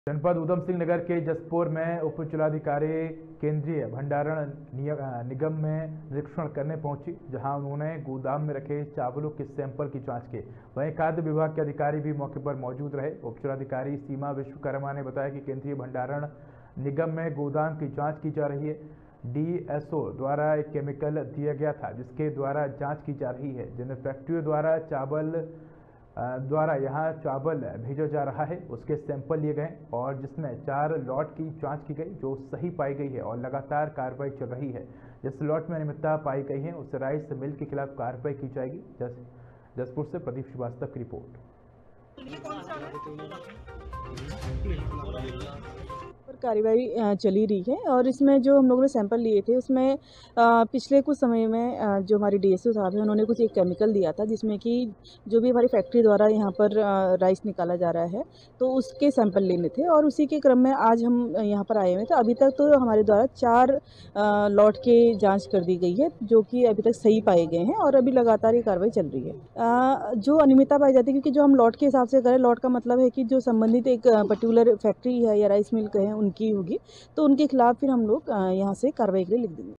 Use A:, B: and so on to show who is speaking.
A: जनपद ऊधम सिंह नगर के जसपुर में उप जिलाधिकारी केंद्रीय भंडारण निगम में निरीक्षण करने पहुंची, जहां उन्होंने गोदाम में रखे चावलों के सैंपल की जांच की। वहीं खाद्य विभाग के अधिकारी भी मौके पर मौजूद रहे। उप जिलाधिकारी सीमा विश्वकर्मा ने बताया कि केंद्रीय भंडारण निगम में गोदाम की जाँच की जा रही है। DSO द्वारा एक केमिकल दिया गया था, जिसके द्वारा जाँच की जा रही है। जिन फैक्ट्रियों द्वारा यहाँ चावल भेजा जा रहा है, उसके सैंपल लिए गए और जिसमें 4 लॉट की जांच की गई, जो सही पाई गई है और लगातार कार्रवाई चल रही है। जिस लॉट में अनियमितता पाई गई है, उस राइस मिल के खिलाफ कार्रवाई की जाएगी। जसपुर से प्रदीप श्रीवास्तव की रिपोर्ट।
B: पर कार्रवाई चली रही है और इसमें जो हम लोगों ने सैंपल लिए थे उसमें पिछले कुछ समय में जो हमारे DSO साहब हैं उन्होंने कुछ एक केमिकल दिया था, जिसमें कि जो भी हमारी फैक्ट्री द्वारा यहाँ पर राइस निकाला जा रहा है, तो उसके सैंपल लेने थे और उसी के क्रम में आज हम यहाँ पर आए हुए थे। अभी तक तो हमारे द्वारा 4 लॉट के जाँच कर दी गई है, जो कि अभी तक सही पाए गए हैं और अभी लगातार ये कार्रवाई चल रही है। जो अनियमितता पाई जाती है, क्योंकि जो हम लॉट के हिसाब से करें, लॉट का मतलब है कि जो संबंधित एक पर्टिकुलर फैक्ट्री है या राइस मिल है उनकी होगी, तो उनके खिलाफ फिर हम लोग यहाँ से कार्रवाई के लिए लिख देंगे।